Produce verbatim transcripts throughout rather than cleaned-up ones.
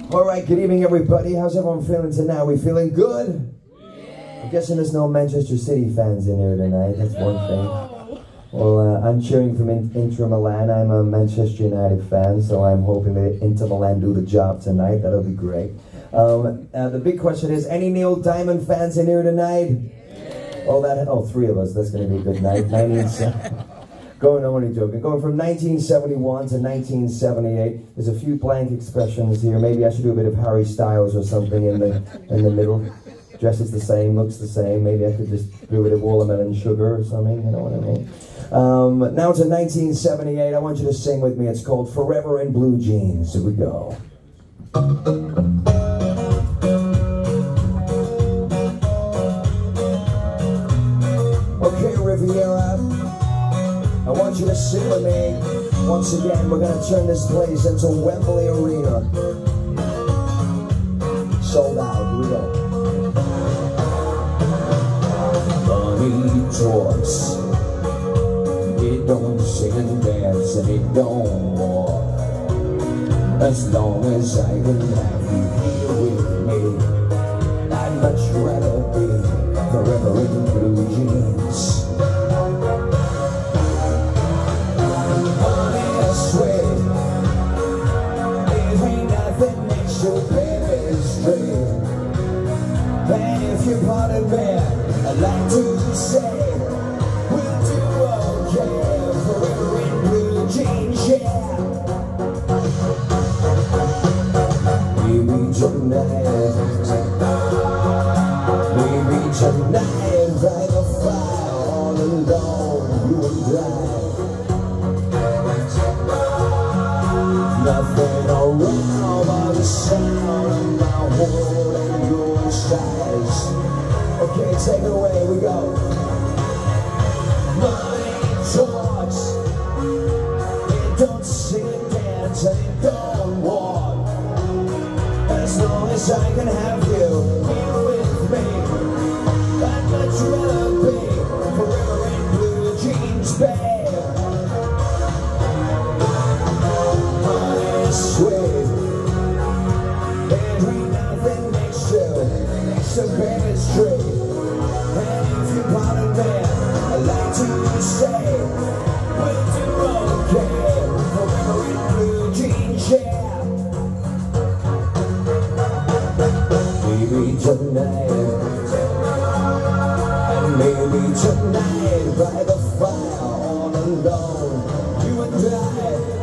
All right, good evening, everybody. How's everyone feeling tonight? We feeling good? Yeah. I'm guessing there's no Manchester City fans in here tonight. That's one thing. Well, uh, I'm cheering from in Inter Milan. I'm a Manchester United fan, so I'm hoping that Inter Milan do the job tonight. That'll be great. Um, uh, the big question is, any Neil Diamond fans in here tonight? Yeah. Oh, that. Oh, three of us. That's going to be a good night. Going, I'm only joking. Going from nineteen seventy-one to nineteen seventy-eight. There's a few blank expressions here. Maybe I should do a bit of Harry Styles or something in the in the middle. Dresses the same, looks the same. Maybe I could just do a bit of watermelon sugar or something. You know what I mean? Um, now to nineteen seventy-eight. I want you to sing with me. It's called "Forever in Blue Jeans." Here we go. Okay, Riviera. I want you to sing with me. Once again, we're going to turn this place into Wembley Arena. Sold out. Here we go. Money talks. It don't sing and dance and it don't walk. As long as I can have you here with me, I'd much rather be forever in blue jeans. And if you pardon me, I'd like to say we'll do okay forever in blue jeans, yeah. Maybe tonight, maybe tonight by the fire all alone, you and I. Nothing around but the sound of my world and your sighs. Okay, take it away, we go. Money talks, it don't sing and dance and it don't walk. As long as I can have you here with me, I'd much rather be forever in blue jeans, babe. Sweet, there ain't nothing next to, next to baby street. And if you pardon me, I'd like to say we'll do okay forever in blue jeans, yeah. Maybe tonight, and maybe tonight by the fire all alone, you and I.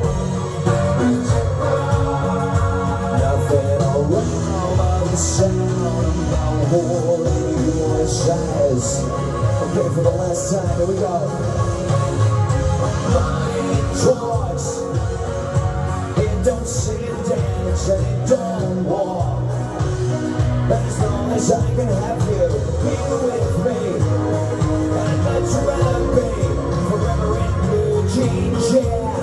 Sound of my whole and your size. Okay, for the last time, here we go. Money talks, it don't sing and dance and it don't walk. As long as I can have you here with me, I'd much rather be forever in blue jeans, yeah.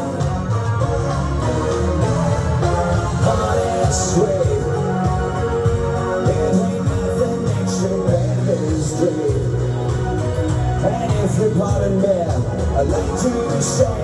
Money sweet. And if you pardon me, I'd like to say